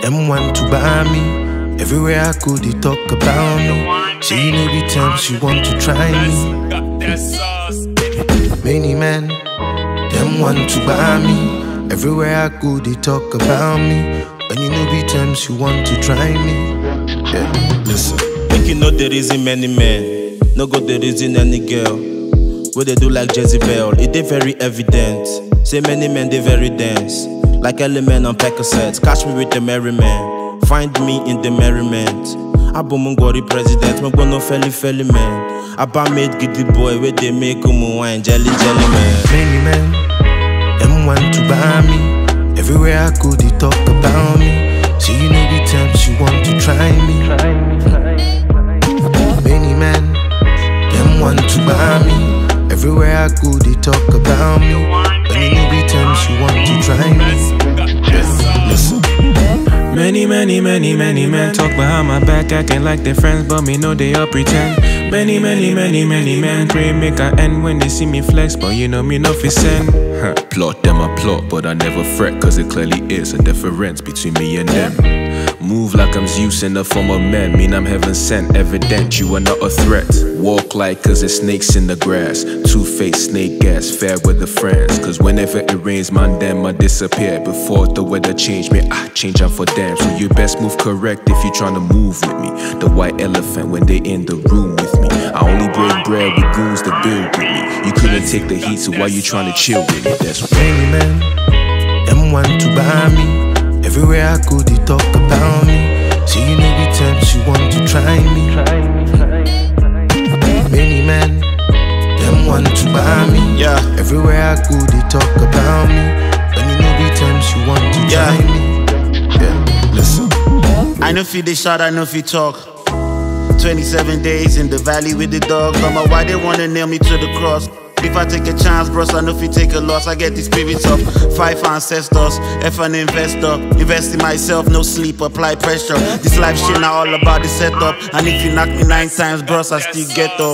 Them want to buy me. Everywhere I go, they talk about me. Say you know the times you want to try me. Many men, them want to buy me. Everywhere I go, they talk about me. And you know the times you want to try me. Yeah, listen. Make you know there isn't many men. No go there isn't any girl. What they do like Jezebel, it is very evident. Say many men, they very dense. Like element on Percocets. Catch me with the merry man. Find me in the merriment. Abomungori president, me no felly man. Abba made giddy boy where they make wine, jelly man. Many men, them want to buy me. Everywhere I go, they talk about me. So you know the times you want to try me. Many men, them want to buy me. Everywhere I go, they talk about me. But you know the times you want to try me. Yeah, listen. Many men talk behind my back, acting like they're friends, but me know they all pretend. Many men pray make I end when they see me flex, but you know me no fi send. Plot them a plot, but I never fret, cause it clearly is a difference between me and them. Move like I'm Zeus in the form of men, mean I'm heaven sent, evident you are not a threat. Walk like cause there's snakes in the grass, two-faced snake gas, fair with the friends. Cause whenever it rains, man, them I disappear. Before the weather change me, I change out for them. So you best move correct if you tryna move with me. The white elephant when they in the room with me. I only break bread with goons to build with me. You couldn't take the heat, so why you tryna chill with me? That's what. Many men, them want to buy me. Everywhere I go, they talk about me. So you know the times you want to try me. Many men, them want to buy me. Yeah. Everywhere I go, they talk about me. And you know the times you want to try me. Yeah, listen. I know feed the shot, I know feed talk. 27 days in the valley with the dog. Mama, why they wanna nail me to the cross? If I take a chance, bros, I know if you take a loss. I get the spirits of 5 ancestors, F an investor. Invest in myself, no sleep, apply pressure. This life shit not all about the setup. And if you knock me 9 times, bros, I still get up.